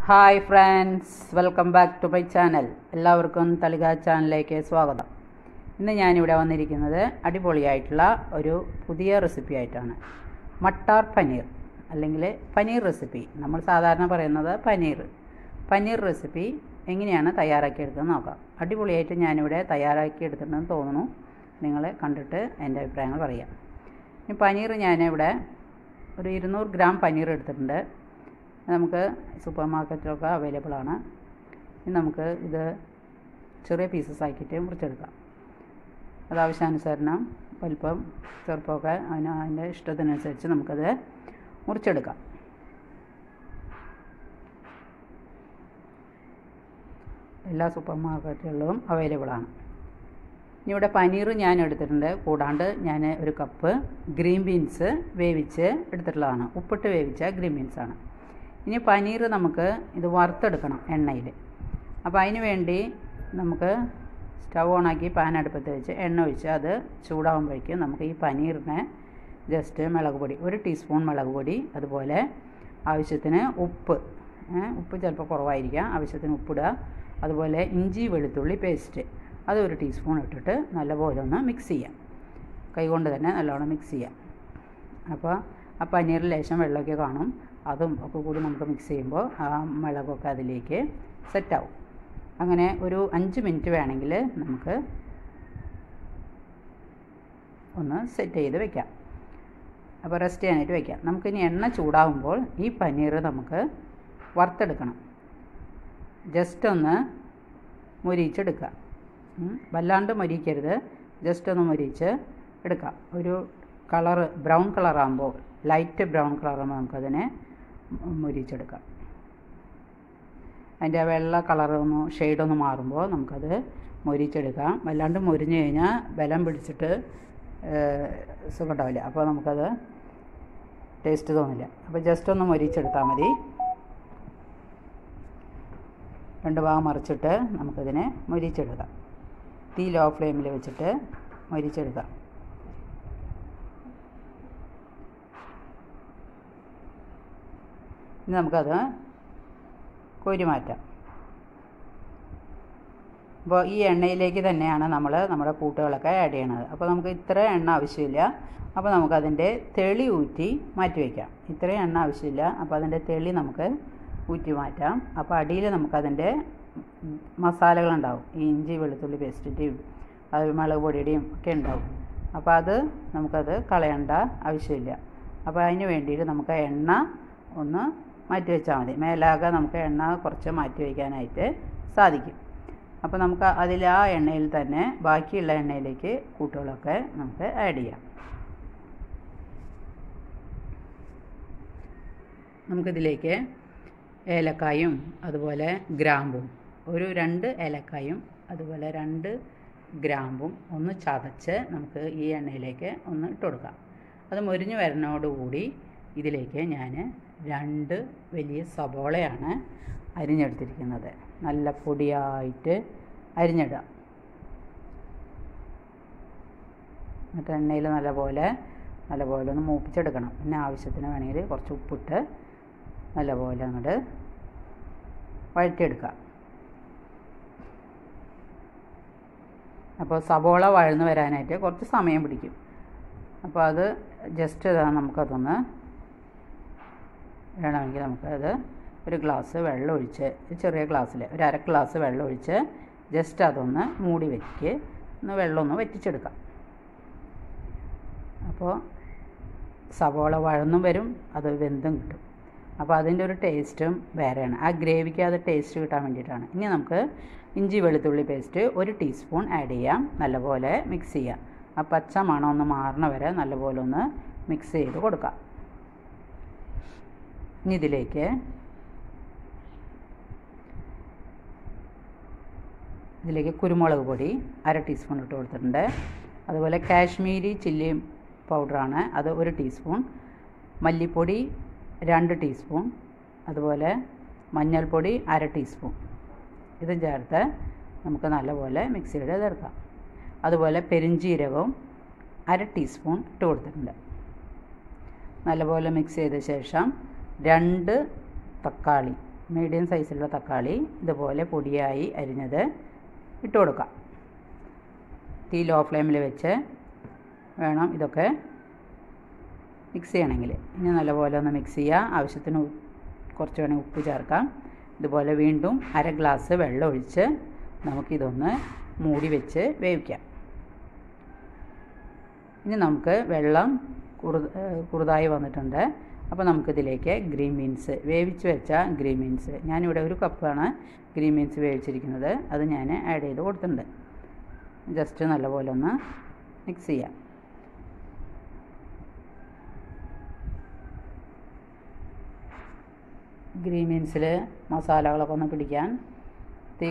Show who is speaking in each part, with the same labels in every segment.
Speaker 1: Hi friends, welcome back to my channel. എല്ലാവർക്കും തളിക ചാനലിലേക്ക് സ്വാഗതം. ഇന്ന് ഞാനിവിടെ വന്നിരിക്കുന്നത് അടിപൊളിയായിട്ടുള്ള ഒരു പുതിയ റെസിപ്പി ആയിട്ടാണ്. മട്ടാർ പനീർ അല്ലെങ്കിൽ പനീർ റെസിപ്പി. നമ്മൾ സാധാരണ പറയുന്നത് പനീർ റെസിപ്പി എങ്ങനെയാണ് തയ്യാറാക്കിയെടുക്കുന്നത് നോക്കാം. അടിപൊളിയായിട്ട് ഞാനിവിടെ തയ്യാറാക്കിയെടുത്തിട്ടുണ്ടെന്ന് തോന്നുന്നു. നിങ്ങൾ കണ്ടിട്ട് എൻ്റെ അഭിപ്രായങ്ങൾ പറയാം. ഈ പനീർ ഞാനിവിടെ ഒരു 200 ഗ്രാം പനീർ എടുത്തിട്ടുണ്ട്. നമുക്ക് സൂപ്പർ മാർക്കറ്റിലൊക്കെ അവൈലബിൾ ആണ്. ഇനി നമുക്ക് ഇത് ചെറിയ പീസസ് ആക്കിയിട്ട് മുറിച്ചെടുക്കാം. അത് ആവശ്യാനുസരണം വലിപ്പം ചെറുപ്പമൊക്കെ അതിൻ്റെ ഇഷ്ടത്തിനനുസരിച്ച് നമുക്കത് മുറിച്ചെടുക്കാം. എല്ലാ സൂപ്പർ മാർക്കറ്റുകളിലും അവൈലബിൾ ആണ്. ഇനി ഇവിടെ പനീർ ഞാൻ എടുത്തിട്ടുണ്ട്. കൂടാണ്ട് ഞാൻ ഒരു കപ്പ് ഗ്രീൻ ബീൻസ് വേവിച്ച് എടുത്തിട്ടുള്ളതാണ്. ഉപ്പിട്ട് വേവിച്ച ഗ്രീൻ ബീൻസാണ്. ഇനി പനീർ നമുക്ക് ഇത് വറുത്തെടുക്കണം എണ്ണയിൽ. അപ്പോൾ അതിന് വേണ്ടി നമുക്ക് സ്റ്റവ് ഓണാക്കി പാൻ അടുപ്പത്ത് വെച്ച് എണ്ണ ഒഴിച്ച് അത് ചൂടാകുമ്പോഴേക്കും നമുക്ക് ഈ പനീറിനെ ജസ്റ്റ് മുളക് പൊടി 1 ടീസ്പൂൺ മുളക് പൊടി, അതുപോലെ ആവശ്യത്തിന് ഉപ്പ് ചിലപ്പോൾ കുറവായിരിക്കാം, ആവശ്യത്തിന് ഉപ്പിടുക. അതുപോലെ ഇഞ്ചി വെളുത്തുള്ളി പേസ്റ്റ് അത് 1 ടീസ്പൂൺ ഇട്ടിട്ട് നല്ലപോലെ ഒന്ന് മിക്സ് ചെയ്യാം. കൈകൊണ്ട് തന്നെ നല്ലോണം മിക്സ് ചെയ്യാം. അപ്പോൾ ആ പനീറിൽ ലേശം വെള്ളമൊക്കെ കാണും. അതും ഒക്കെ കൂടി നമുക്ക് മിക്സ് ചെയ്യുമ്പോൾ ആ മുളകൊക്കെ അതിലേക്ക് സെറ്റാവും. അങ്ങനെ ഒരു 5 മിനിറ്റ് വേണമെങ്കിൽ നമുക്ക് ഒന്ന് സെറ്റ് ചെയ്ത് വെക്കാം. അപ്പോൾ റെസ്റ്റ് ചെയ്യാനായിട്ട് വെക്കാം. നമുക്കിനി എണ്ണ ചൂടാകുമ്പോൾ ഈ പനീർ നമുക്ക് വറുത്തെടുക്കണം. ജസ്റ്റ് ഒന്ന് മൊരിയിച്ചെടുക്കുക. വല്ലാണ്ട് മൊരിക്കരുത്, ജസ്റ്റ് ഒന്ന് മൊരിയിച്ച് എടുക്കാം. ഒരു ബ്രൗൺ കളറാകുമ്പോൾ, ലൈറ്റ് ബ്രൗൺ കളറാകുമ്പോൾ നമുക്കതിനെ മൊരിച്ചെടുക്കാം. അതിൻ്റെ വെള്ള കളറൊന്ന് ഷെയ്ഡൊന്ന് മാറുമ്പോൾ നമുക്കത് മൊരിച്ചെടുക്കാം. വല്ലാണ്ട് മൊരിഞ്ഞ് കഴിഞ്ഞാൽ ബലം പിടിച്ചിട്ട് സുഖം ഉണ്ടാവില്ല. അപ്പോൾ നമുക്കത് ടേസ്റ്റ് തോന്നില്ല. അപ്പോൾ ജസ്റ്റ് ഒന്ന് മൊരിച്ചെടുത്താൽ മതി. 2 ഭാഗം മറിച്ചിട്ട് നമുക്കതിനെ മൊരിച്ചെടുക്കാം. തീ ലോ ഫ്ലെയിമിൽ വെച്ചിട്ട് മൊരിച്ചെടുക്കാം. ഇനി നമുക്കത് കോരി മാറ്റാം. അപ്പോൾ ഈ എണ്ണയിലേക്ക് തന്നെയാണ് നമ്മൾ നമ്മുടെ കൂട്ടുകളൊക്കെ ആഡ് ചെയ്യണത്. അപ്പോൾ നമുക്ക് ഇത്ര എണ്ണ ആവശ്യമില്ല. അപ്പോൾ നമുക്കതിൻ്റെ തെളി ഊറ്റി മാറ്റി വയ്ക്കാം. ഇത്രയും എണ്ണ ആവശ്യമില്ല. അപ്പോൾ അതിൻ്റെ തെളി നമുക്ക് ഊറ്റി മാറ്റാം. അപ്പോൾ അടിയിൽ നമുക്കതിൻ്റെ മസാലകളുണ്ടാവും. ഈ ഇഞ്ചി വെളുത്തുള്ളി പേസ്റ്റിൻ്റെയും അത് മുളക് പൊടിയുടെയും ഒക്കെ ഉണ്ടാവും. അപ്പോൾ അത് നമുക്കത് കളയേണ്ട ആവശ്യമില്ല. അപ്പോൾ അതിന് വേണ്ടിയിട്ട് നമുക്ക് എണ്ണ ഒന്ന് മാറ്റി വെച്ചാൽ മതി. മേലാകെ നമുക്ക് എണ്ണ കുറച്ച് മാറ്റി വയ്ക്കാനായിട്ട് സാധിക്കും. അപ്പോൾ നമുക്ക് ആ എണ്ണയിൽ തന്നെ ബാക്കിയുള്ള എണ്ണയിലേക്ക് കൂട്ടുകളൊക്കെ നമുക്ക് ആഡ് ചെയ്യാം. നമുക്കിതിലേക്ക് ഏലക്കായും അതുപോലെ ഗ്രാമ്പും, ഒരു 2 ഏലക്കായും അതുപോലെ 2 ഗ്രാമ്പും ഒന്ന് ചതച്ച് നമുക്ക് ഈ എണ്ണയിലേക്ക് ഒന്ന് ഇട്ട് കൊടുക്കാം. അത് മൊരിഞ്ഞ് വരുന്നതോടുകൂടി ഇതിലേക്ക് ഞാൻ 2 വലിയ സബോളയാണ് അരിഞ്ഞെടുത്തിരിക്കുന്നത്. നല്ല പൊടിയായിട്ട് അരിഞ്ഞിടാം. എന്നിട്ട് എണ്ണയിൽ നല്ലപോലെ ഒന്ന് മൂപ്പിച്ചെടുക്കണം. പിന്നെ ആവശ്യത്തിന് വേണമെങ്കിൽ കുറച്ച് ഉപ്പിട്ട് നല്ലപോലെ അങ്ങോട്ട് വഴറ്റിയെടുക്കാം. അപ്പോൾ സബോള വഴന്ന് വരാനായിട്ട് കുറച്ച് സമയം പിടിക്കും. അപ്പോൾ അത് ജസ്റ്റ് നമുക്കതൊന്ന് വേണമെങ്കിൽ നമുക്കത് ഒരു ഗ്ലാസ് വെള്ളം ഒഴിച്ച്, ചെറിയ ഗ്ലാസ്സിൽ ഒരു 1/2 ഗ്ലാസ് വെള്ളം ഒഴിച്ച് ജസ്റ്റ് അതൊന്ന് മൂടി വെച്ച് വെള്ളം ഒന്ന് വറ്റിച്ചെടുക്കാം. അപ്പോൾ സവോള വഴന്നും വരും, അത് വെന്തും കിട്ടും. അപ്പോൾ അതിൻ്റെ ഒരു ടേസ്റ്റും വേറെയാണ്. ആ ഗ്രേവിക്ക് അത് ടേസ്റ്റ് കിട്ടാൻ വേണ്ടിയിട്ടാണ്. ഇനി നമുക്ക് ഇഞ്ചി വെളുത്തുള്ളി പേസ്റ്റ് 1 ടീസ്പൂൺ ആഡ് ചെയ്യാം. നല്ലപോലെ മിക്സ് ചെയ്യാം. ആ പച്ച മണം ഒന്ന് മാറണ വരെ നല്ലപോലെ ഒന്ന് മിക്സ് ചെയ്ത് കൊടുക്കാം. ഇനി ഇതിലേക്ക് കുരുമുളക് പൊടി 1/2 ടീസ്പൂൺ ഇട്ട് കൊടുത്തിട്ടുണ്ട്. അതുപോലെ കാശ്മീരി ചില്ലി പൗഡറാണ്, അത് 1 ടീസ്പൂൺ. മല്ലിപ്പൊടി 2 ടീസ്പൂൺ. അതുപോലെ മഞ്ഞൾപ്പൊടി 1/2 ടീസ്പൂൺ. ഇതും ചേർത്ത് നമുക്ക് നല്ലപോലെ മിക്സ് ചെയ്ത് ചേർക്കാം. അതുപോലെ പെരിഞ്ജീരകവും 1/2 ടീസ്പൂൺ ഇട്ട് കൊടുത്തിട്ടുണ്ട്. നല്ലപോലെ മിക്സ് ചെയ്ത ശേഷം 2 തക്കാളി മീഡിയം സൈസിലുള്ള തക്കാളി ഇതുപോലെ പൊടിയായി അരിഞ്ഞത് ഇട്ട് കൊടുക്കാം. തീ ലോ ഫ്ലെയിമിൽ വെച്ച് വേണം ഇതൊക്കെ മിക്സ് ചെയ്യണമെങ്കിൽ. ഇനി നല്ലപോലെ ഒന്ന് മിക്സ് ചെയ്യുക. ആവശ്യത്തിന് കുറച്ച് വേണമെങ്കിൽ ഉപ്പ് ചേർക്കാം. ഇതുപോലെ വീണ്ടും 1/2 ഗ്ലാസ് വെള്ളം ഒഴിച്ച് നമുക്കിതൊന്ന് മൂടി വെച്ച് വേവിക്കാം. ഇനി നമുക്ക് വെള്ളം കുറുതായി വന്നിട്ടുണ്ട്. അപ്പോൾ നമുക്കിതിലേക്ക് ഗ്രീൻ ബീൻസ്, വേവിച്ച് വെച്ച ഗ്രീൻ ബീൻസ്, ഞാനിവിടെ 1 കപ്പാണ് ഗ്രീൻ ബീൻസ് വേവിച്ചിരിക്കുന്നത്, അത് ഞാൻ ആഡ് ചെയ്ത് കൊടുത്തിട്ടുണ്ട്. ജസ്റ്റ് നല്ലപോലെ ഒന്ന് മിക്സ് ചെയ്യാം. ഗ്രീൻ ബീൻസിൽ മസാലകളൊക്കെ ഒന്ന് പിടിക്കാൻ തീ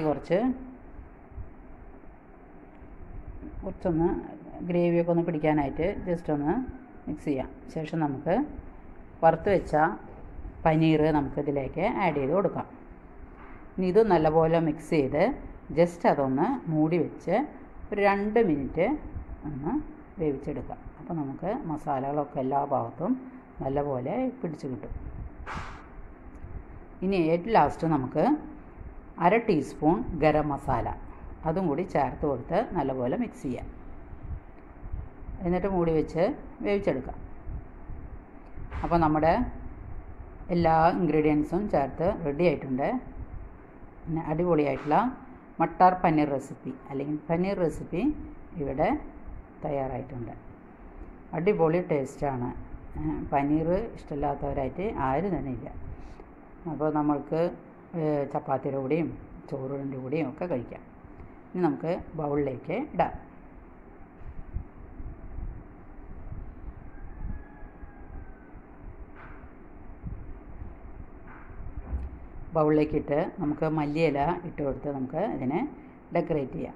Speaker 1: കുറച്ചൊന്ന് ഗ്രേവിയൊക്കെ ഒന്ന് പിടിക്കാനായിട്ട് ജസ്റ്റ് ഒന്ന് മിക്സ് ചെയ്യാം. ശേഷം നമുക്ക് വറുത്ത് വെച്ച പനീർ നമുക്കിതിലേക്ക് ആഡ് ചെയ്ത് കൊടുക്കാം. ഇനി ഇത് നല്ലപോലെ മിക്സ് ചെയ്ത് ജസ്റ്റ് അതൊന്ന് മൂടി വെച്ച് ഒരു 2 മിനിറ്റ് ഒന്ന് വേവിച്ചെടുക്കാം. അപ്പോൾ നമുക്ക് മസാലകളൊക്കെ എല്ലാ ഭാഗത്തും നല്ലപോലെ പിടിച്ച് കിട്ടും. ഇനി ഏറ്റവും ലാസ്റ്റ് നമുക്ക് 1/2 ടീസ്പൂൺ ഗരം മസാല അതും കൂടി ചേർത്ത് കൊടുത്ത് നല്ലപോലെ മിക്സ് ചെയ്യാം. എന്നിട്ട് മൂടി വെച്ച് വേവിച്ചെടുക്കാം. അപ്പോൾ നമ്മുടെ എല്ലാ ഇൻഗ്രീഡിയൻസും ചേർത്ത് റെഡി ആയിട്ടുണ്ട്. പിന്നെ അടിപൊളിയായിട്ടുള്ള മട്ടാർ പനീർ റെസിപ്പി അല്ലെങ്കിൽ പനീർ റെസിപ്പി ഇവിടെ തയ്യാറായിട്ടുണ്ട്. അടിപൊളി ടേസ്റ്റാണ്. പനീർ ഇഷ്ടമില്ലാത്തവരായിട്ട് ആരും തന്നെ ഇല്ല. അപ്പോൾ നമ്മൾക്ക് ചപ്പാത്തിയുടെ കൂടെയും ചോറിൻ്റെ കൂടെയും ഒക്കെ കഴിക്കാം. ഇനി നമുക്ക് ബൗളിലേക്ക് ഇടാം. ബൗളിലേക്കിട്ട് നമുക്ക് മല്ലിയില ഇട്ട് കൊടുത്ത് നമുക്ക് ഇതിനെ ഡെക്കറേറ്റ് ചെയ്യാം.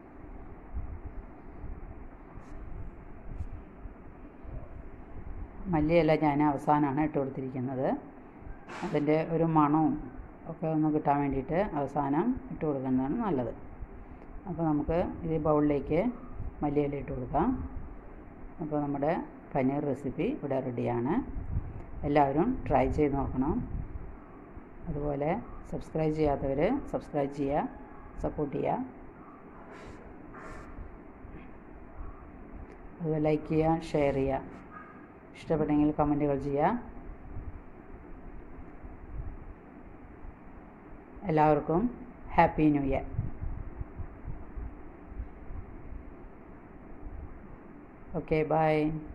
Speaker 1: മല്ലിയില ഞാൻ അവസാനമാണ് ഇട്ട് കൊടുത്തിരിക്കുന്നത്. അതിൻ്റെ ഒരു മണവും ഒക്കെ ഒന്ന് കിട്ടാൻ വേണ്ടിയിട്ട് അവസാനം ഇട്ട് കൊടുക്കുന്നതാണ് നല്ലത്. അപ്പോൾ നമുക്ക് ഇത് ബൗളിലേക്ക് മല്ലിയില ഇട്ട് കൊടുക്കാം. അപ്പോൾ നമ്മുടെ പനീർ റെസിപ്പി ഇവിടെ റെഡിയാണ്. എല്ലാവരും ട്രൈ ചെയ്ത് നോക്കണം. അതുപോലെ സബ്സ്ക്രൈബ് ചെയ്യാത്തവർ സബ്സ്ക്രൈബ് ചെയ്യുക, സപ്പോർട്ട് ചെയ്യുക. അതുപോലെ ലൈക്ക് ചെയ്യുക, ഷെയർ ചെയ്യുക. ഇഷ്ടപ്പെട്ടെങ്കിൽ കമൻറ്റുകൾ ചെയ്യുക. എല്ലാവർക്കും happy new year. Okay, by.